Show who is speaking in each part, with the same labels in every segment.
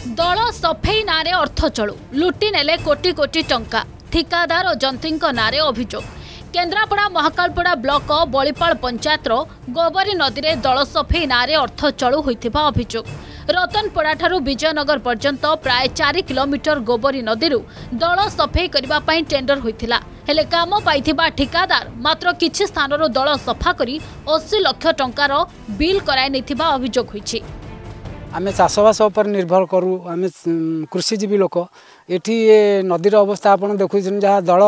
Speaker 1: दल सफेई नारे अर्थ चलू लुटि नेले कोटी कोटी टंका ठिकादार और जंत्री नारे अभियोग। केन्द्रापड़ा महाकालपड़ा ब्लॉक बलिपाल पंचायतर गोबरी नदी में दल सफेई नारे अर्थ चलू होइथिबा अभियोग। रतनपड़ा ठारू विजयनगर पर्यंत प्राय 4 किलोमीटर गोबरी नदी दल सफेई करबा पई टेंडर होइथिला। हेले काम पाइथिबा ठिकादार मात्र किछि स्थानरो दल सफा करी 80 लाख टंकार बिल कराय नैथिबा अभियोग होइछि।
Speaker 2: आमे चाषबास पर निर्भर करूँ आमे कृषिजीवी लोक एठी नदीर अवस्था आपन देखुछन जहाँ दल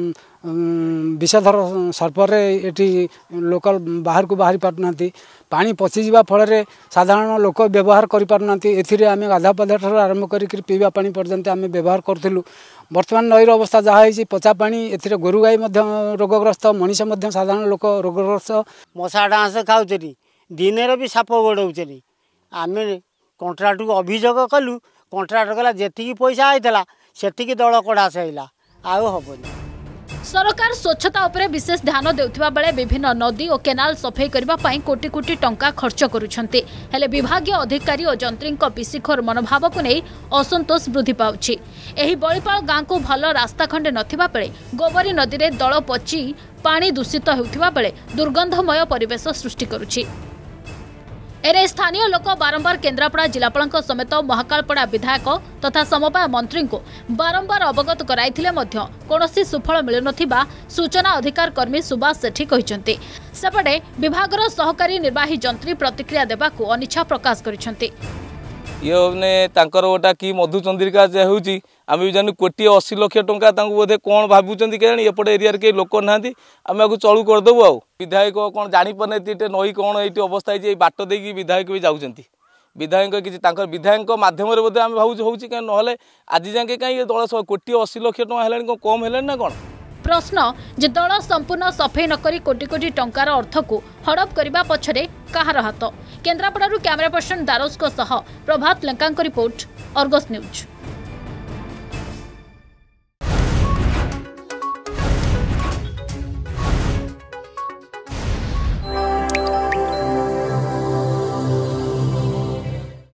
Speaker 2: विषधर सर्परे एठी लोकल बाहर को बाहरी पारना पानी पचिजा फल साधारण लोक व्यवहार करना एथिरे आमे गाधा पाधा ठार आरंभ कर पीवा पानी पर्यंत आमे व्यवहार करूँ। वर्तमान नईर अवस्था जहाँ है पचा पानी एथिरे गोरु गाई रोगग्रस्त मनीष साधारण लोक रोगग्रस्त
Speaker 3: मशा डांस खाऊचरी दिन भी साप गोड़ाऊचरी। आमे कंट्राक्ट को अभियोग कलु कंट्राक्ट कला जेतिकी पैसा आइतला सेतिकी दल कड़ा सैला आउ हबनी।
Speaker 1: सरकार स्वच्छता उपरे विशेष ध्यान देउथिबा बेले विभिन्न नदी और केनाल सफाई करबा पई कोटी कोटी टंका खर्च करूछन्ते। हेले विभागीय अधिकारी और जंत्रीक पिसिखोर मनोभाव को नहीं असंतोष वृद्धि पाउछि। एही बलिपाल गाँ को भल रास्ता खंडे नथिबा बेले गोबरी नदी रे दल पची पानी दूषित हेउथिबा बेले दुर्गंधमय परिवेश सृष्टि करूछि। एने स्थानीय लोक बारंबार केन्द्रापड़ा जिलापाल समेत महाकालपड़ा विधायक तथा समवाय मंत्री को बारंबार अवगत कराइथिले मध्य कोनोसी सुफल मिलु नथिबा सूचना अधिकार कर्मी सुभाष सेठी कहिसंते। सेपटे विभागर सहकारी निर्वाही जंत्री प्रतिक्रिया देबाकू अनिच्छा प्रकाश करिसंते।
Speaker 4: ये तांकर गोटा कि मधुचंद्रिका जे होउची आम भी जानी 180 लाख टंका बोधे कौन भावुं के एपटे एरिया कई लोक ना आम आपको चलू करदेबू। आ विधायक कौन जापारे नई कौन ये अवस्था है बाट देकी विधायक भी जाऊँ विधायक किसी विधायक मध्यम बोधे आम भावुँ हो ना आज जाके कहीं दल 180 लाख टका है कम है ना कौन।
Speaker 1: प्रश्न जे दल संपूर्ण सफाई नकरी कोटी कोटी टंकार अर्थ को हड़प करने पछरे कहार हाथ। केन्द्रापड़ारू कैमरा पर्सन दारोज सह Prabhat Lenka report Argus news.